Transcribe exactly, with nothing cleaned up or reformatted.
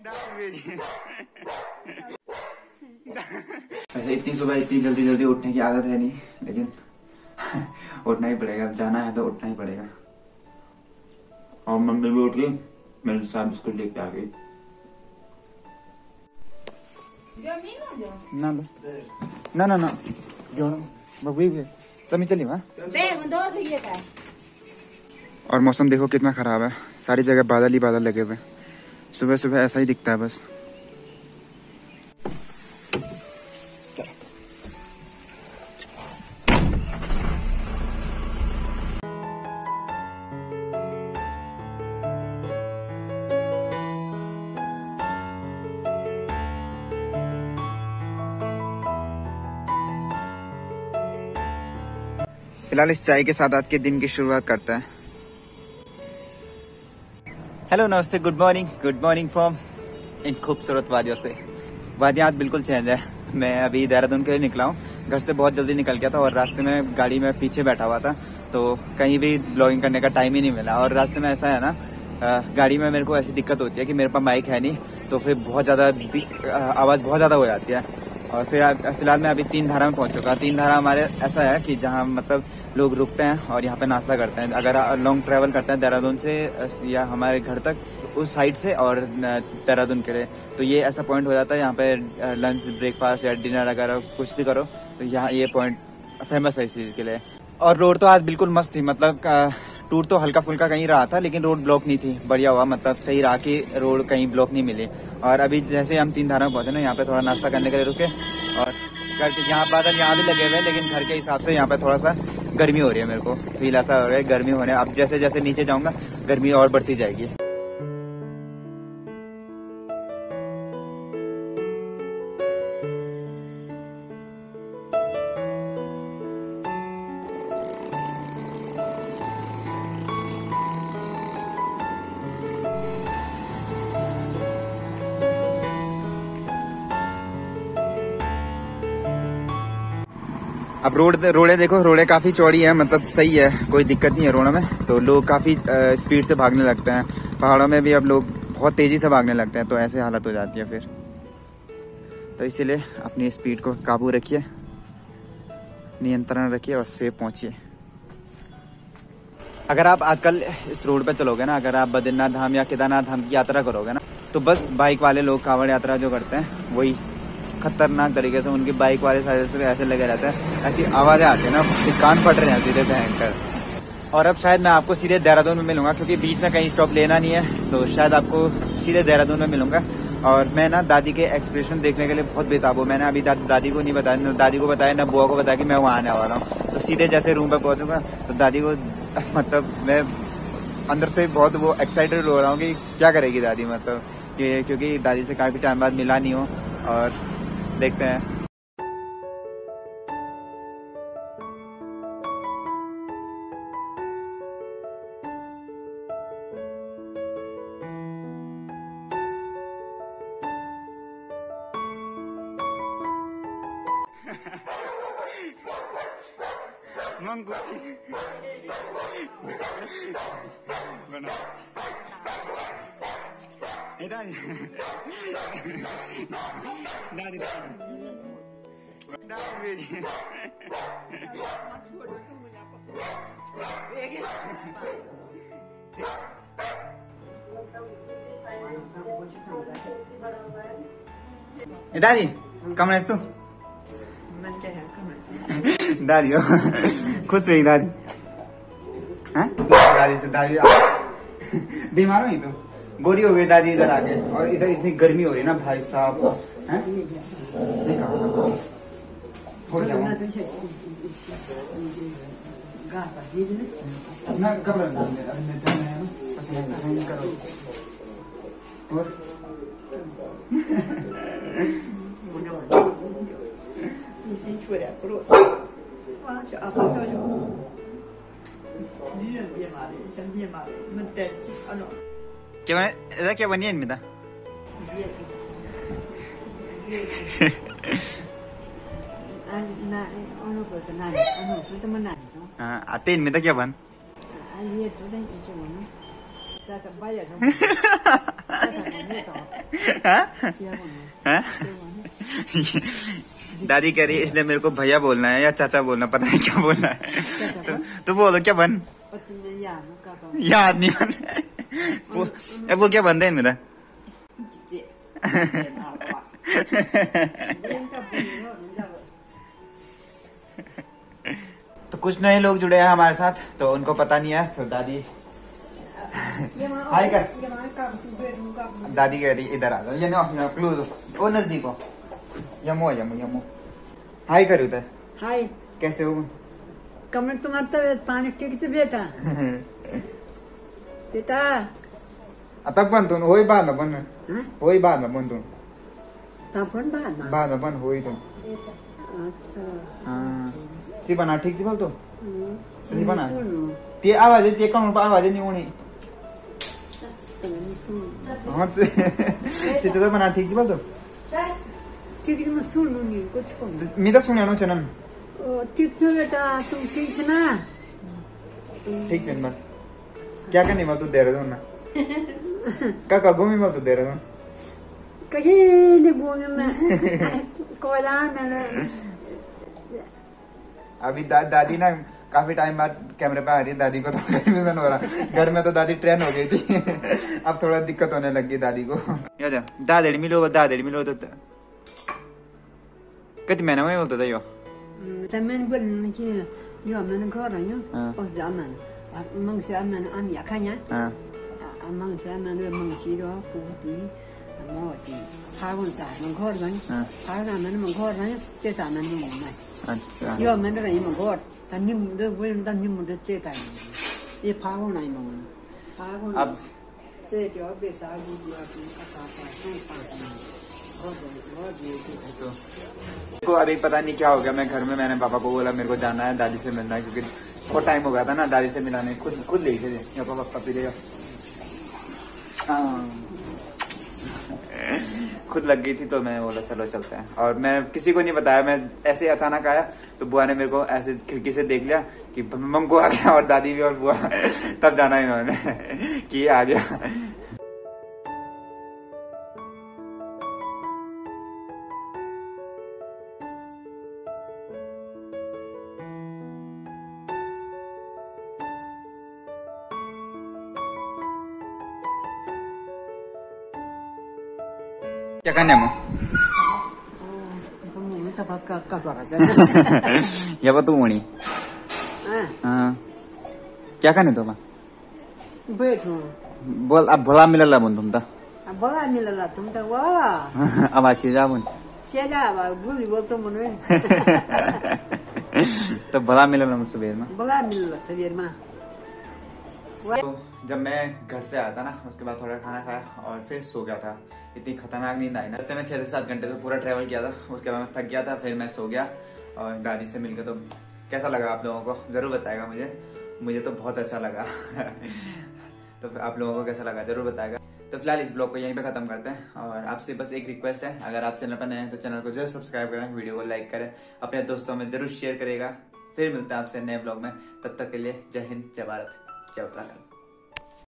वैसे इतनी सुबह इतनी जल्दी जल्दी उठने की आदत है नहीं, लेकिन उठना ही पड़ेगा। अब जाना है तो उठना ही पड़ेगा। और मम्मी भी उठ गई, मेरे साथ बिस्कुट लेके आ गई। ना लो ना ना ना बबी चमी चली वहाँ। और मौसम देखो कितना खराब है, सारी जगह बादल ही बादल लगे हुए। सुबह सुबह ऐसा ही दिखता है बस। फिलहाल इस चाय के साथ आज के दिन की शुरुआत करता है। हेलो नमस्ते, good morning, good morning from इन खूबसूरत वादियों से। वादियाँ आज बिल्कुल चेंज है। मैं अभी देहरादून के लिए निकला हूँ, घर से बहुत जल्दी निकल गया था और रास्ते में गाड़ी में पीछे बैठा हुआ था, तो कहीं भी ब्लॉगिंग करने का टाइम ही नहीं मिला। और रास्ते में ऐसा है ना, गाड़ी में मेरे को ऐसी दिक्कत होती है कि मेरे पास बाइक है नहीं, तो फिर बहुत ज़्यादा आवाज़ बहुत ज़्यादा हो जाती है। और फिर फिलहाल मैं अभी तीन धारा में पहुंच चुका। तीन धारा हमारे ऐसा है कि जहां मतलब लोग रुकते हैं और यहाँ पे नाश्ता करते हैं। अगर लॉन्ग ट्रैवल करते हैं देहरादून से या हमारे घर तक उस साइड से और देहरादून के लिए, तो ये ऐसा पॉइंट हो जाता है। यहाँ पे लंच ब्रेकफास्ट या डिनर अगर कुछ भी करो तो यहाँ ये पॉइंट फेमस है इस चीज़ के लिए। और रोड तो आज बिल्कुल मस्त थी, मतलब टूर तो हल्का फुल्का कहीं रहा था, लेकिन रोड ब्लॉक नहीं थी। बढ़िया हुआ, मतलब सही रहा कि रोड कहीं ब्लॉक नहीं मिली। और अभी जैसे हम तीन धारा में पहुंचे ना, यहाँ पे थोड़ा नाश्ता करने के लिए रुके। और घर के यहाँ बादल यहाँ भी लगे हुए हैं, लेकिन घर के हिसाब से यहाँ पे थोड़ा सा गर्मी हो रही है। मेरे को फील ऐसा हो रहा है गर्मी होने। अब जैसे जैसे नीचे जाऊंगा गर्मी और बढ़ती जाएगी। अब रोड रोडे देखो, रोडे काफ़ी चौड़ी है, मतलब सही है, कोई दिक्कत नहीं है रोड में। तो लोग काफ़ी स्पीड से भागने लगते हैं। पहाड़ों में भी अब लोग बहुत तेज़ी से भागने लगते हैं, तो ऐसे हालत हो जाती है फिर। तो इसीलिए अपनी स्पीड को काबू रखिए, नियंत्रण रखिए और सेफ पहुंचिए। अगर आप आजकल इस रोड पे चलोगे ना, अगर आप बद्रीनाथ धाम या केदारनाथ धाम की यात्रा करोगे ना, तो बस बाइक वाले लोग कांवड़ यात्रा जो करते हैं वही खतरनाक तरीके से उनकी बाइक वाले साइड से ऐसे लगे रहते हैं, ऐसी आवाज़ें आती है ना, कान फट रहे हैं सीधे भयंकर। और अब शायद मैं आपको सीधे देहरादून में मिलूंगा, क्योंकि बीच में कहीं स्टॉप लेना नहीं है, तो शायद आपको सीधे देहरादून में मिलूंगा। और मैं ना दादी के एक्सप्रेशन देखने के लिए बहुत बेताब हूँ। मैंने अभी दा, दादी को नहीं बताया, ना दादी को बताया ना बुआ को बताया कि मैं वहाँ आने वाला हूँ। तो सीधे जैसे रूम पर पहुँचूंगा तो दादी को मतलब मैं अंदर से बहुत वो एक्साइटेड हो रहा हूँ कि क्या करेगी दादी, मतलब कि क्योंकि दादी से काफ़ी टाइम बाद मिला नहीं हो। और देखते हैं। मंगूची बना दादी दादी दादी दादी कमरा तू दादी हो खुश रही दादी। हाँ दादी से दादी बीमार हुई तो गोरी हो गई दादी इधर आके। और इधर इतनी गर्मी हो रही है ना भाई साहब। क्या बना क्या बनी है इनमें था? हाँ आते इनमें था क्या बन? दादी कह रही है इसने मेरे को भैया बोलना है या चाचा बोलना, पता नहीं क्या बोलना है। तो, तो बोलो क्या बन, याद नहीं बन वो, वो क्या बनते हैं मेरा। तो कुछ नए लोग जुड़े हैं हमारे साथ, तो उनको पता नहीं है। तो दादी हाय कर, दादी कह रही इधर आ जाओ, ये ना क्लोज हो, नजदीक हो, यमो यमो यमो हाय कर उधर। हाय, कैसे हो? कमर तुम्हारी तबीयत पानी ठीक से बेटा। बेटा तब बन तुम वही बाद में बन, वही बाद में बन तुम, तब बन बाद में बाद में बन वही तुम। अच्छा हाँ सी बना ठीक थी बोल तो सी बना ते आवाज ते कौन आवाज नहीं होनी। हाँ तो तो बना ठीक थी बोल तो ठीक है, मैं सुन लूंगी कुछ को मैं तो सुने नो चनन ठीक है बेटा, तुम ठीक ना? ठीक है मत क्या करनी मत तू दे रहे हो ना का का घूमी मत तू दे रहे हो कहीं नहीं घूमे मैं कोयला मैंने अभी दा, दादी ना काफी टाइम बाद कैमरे पे आ रही है। दादी को तो कन्फ्यूजन हो रहा, घर में तो दादी ट्रेन हो गई थी। अब थोड़ा दिक्कत होने लगी दादी को। याद है दादेड़ मिलो दादेड़ मिलो तो कति मैंने वही बोलता था यो मैंने बोलना कि यो मैंने घर आयो और zaman mang से मैंने am या खाया mang से मैंने mang से रो पूरी मोटी हावन सा mang घर गई हावन मैंने mang घर गई ते सा मैंने नहीं। अच्छा यो मैंने रही mang घर तन्नी मुझे बोले तन्नी मुझे चेक आई ये फावन आई mang फावन अब这条被杀鸡的跟个啥啥弄发 को अभी पता नहीं क्या हो गया। मैं घर में मैंने पापा को बोला मेरे को जाना है दादी से मिलना है, क्योंकि बहुत टाइम हो गया था ना दादी से मिलाने। खुद खुद ले थे पापा पापा पी लेगा, खुद लग गई थी तो मैं बोला चलो चलते हैं। और मैं किसी को नहीं बताया, मैं ऐसे अचानक आया तो बुआ ने मेरे को ऐसे खिड़की से देख लिया कि मम्मू आ गया और दादी भी और बुआ तब जाना इन्होंने कि आ गया। क्या करने में या बतू मणि क्या करने तो बैठो बोल अब भोला मिलला बुन तुम तो भोला मिलला तुम तो वाह अब आशी जा बुन सेजा बा बुली बोल तो मने तो भोला मिलला मुझसे बेर में भोला मिलला सवेर में। तो जब मैं घर से आया था ना उसके बाद थोड़ा खाना खाया और फिर सो गया था। इतनी खतरनाक नींद आई ना, रास्ते में छह से सात घंटे तो पूरा ट्रैवल किया था। उसके बाद मैं थक गया था, फिर मैं सो गया और दादी से मिलकर तो कैसा लगा आप लोगों को जरूर बताएगा मुझे। मुझे तो बहुत अच्छा लगा तो आप लोगों को कैसा लगा जरूर बताएगा। तो फिलहाल इस ब्लॉग को यहीं पे खत्म करते हैं और आपसे बस एक रिक्वेस्ट है, अगर आप चैनल पर नए हैं तो चैनल को जरूर सब्सक्राइब करें, वीडियो को लाइक करें, अपने दोस्तों में जरूर शेयर करेगा। फिर मिलते हैं आपसे नए ब्लॉग में, तब तक के लिए जय हिंद, जय भारत, जय उत्तराखंड।